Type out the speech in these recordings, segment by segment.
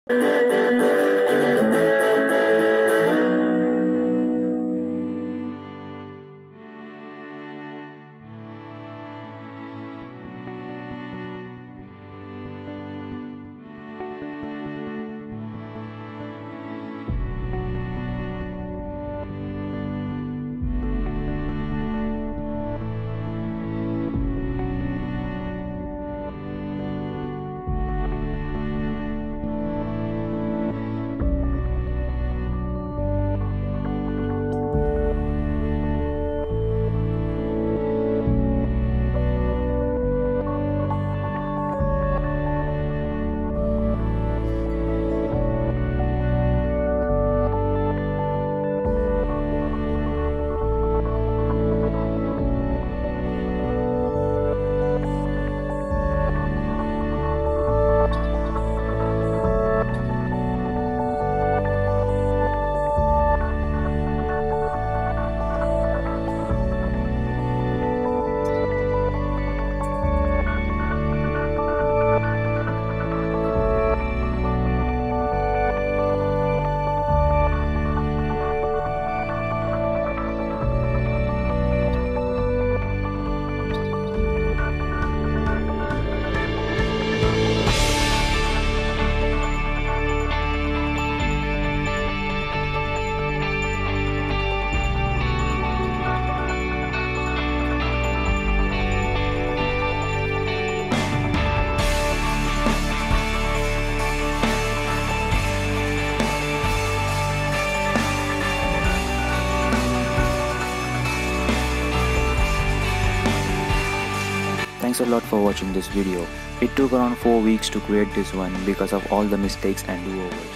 Thanks a lot for watching this video. It took around 4 weeks to create this one because of all the mistakes and do-overs.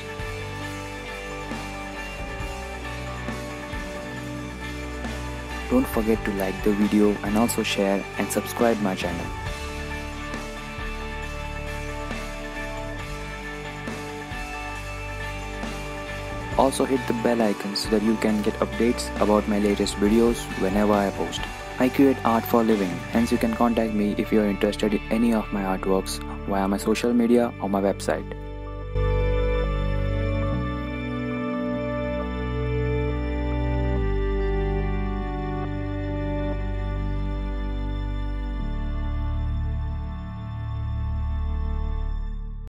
Don't forget to like the video and also share and subscribe my channel. Also hit the bell icon so that you can get updates about my latest videos whenever I post. I create art for a living, hence you can contact me if you are interested in any of my artworks via my social media or my website.